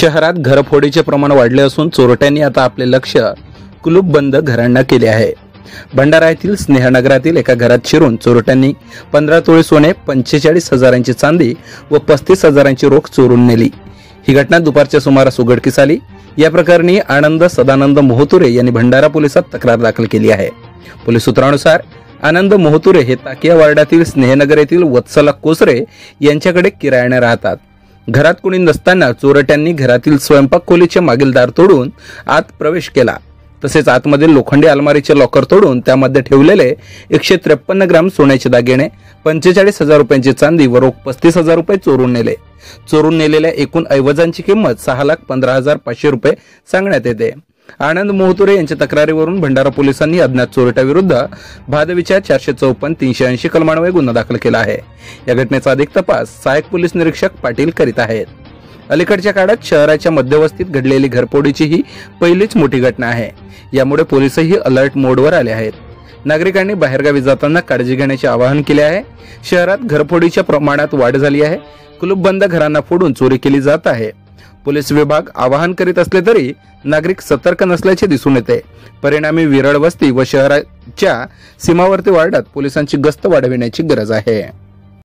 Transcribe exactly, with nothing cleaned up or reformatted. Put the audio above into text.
शहरात घरफोडीचे प्रमाण वाढले असून चोरट्यांनी आता आपले लक्ष कुलूपबंद घरांना केले आहे। भंडारा येथील स्नेहनगरातील एका घरात शिरून चोरट्यांनी पंधरा तोळे सोने, पंचेचाळीस हजारांची चांदी व पस्तीस हजारांची रोख चोरून नेली। ही घटना दुपारच्या सुमारास उघडकीस आली। या प्रकरणी आनंद सदानंद मोहतुरे यांनी भंडारा पोलिसात तक्रार दाखल केली आहे। पोलीस सूत्रानुसार आनंद मोहतुरे हे ताकिया वार्डातील स्नेहनगर येथील वत्सला कोसरे यांच्याकडे किरायाने राहतात। घरात कोणी नसताना चोरट्यांनी घरातील स्वयंपाक खोलीचे मागील दार तोडून आत प्रवेश केला। तसेच आतमधील लोखंडी अलमारीचे लॉकर तोडून त्यामध्ये ठेवलेले एकशे त्रेपन्न ग्राम सोन्याचे दागिने, पंचेचाळीस हजार रुपयांची चांदी व रोख पस्तीस हजार रुपये चोरून नेले। चोरून नेलेल्या एकूण ऐवजांची किंमत सहा लाख पंधरा हजार पाचशे रुपये सांगण्यात येते। आनंद मोहतुरे यांच्या तक्रारीवरून भंडारा पोलिसांनी अज्ञात चोरट्याविरुद्ध भादवीच्या चारशे चौपन्न तीनशे ऐंशी कलमान्वये गुन्हा दाखल केला आहे। या घटनेचा अधिक तपास सहाय्यक पोलीस निरीक्षक पाटील करीत आहेत। अलीकडच्या काळात शहराच्या मध्यवस्तीत घडलेली घरफोडीची ही पहिलीच मोठी घटना आहे। यामुळे पोलीसही अलर्ट मोडवर आले आहेत। नागरिकांनी बाहेरगावी जाताना काळजी घेण्याचे आवाहन केले आहे। शहरात घरफोडीच्या प्रमाणात वाढ झाली आहे। कुलूपबंद घरांना फोडून चोरी केली जात आहे। पोलीस विभाग आवाहन करीत असले तरी नागरिक सतर्क नसल्याचे दिसून येते। परिणामी विरळ वस्ती व शहराच्या सीमावर्ती वार्डात पोलिसांची गस्त वाढविण्याची गरज आहे।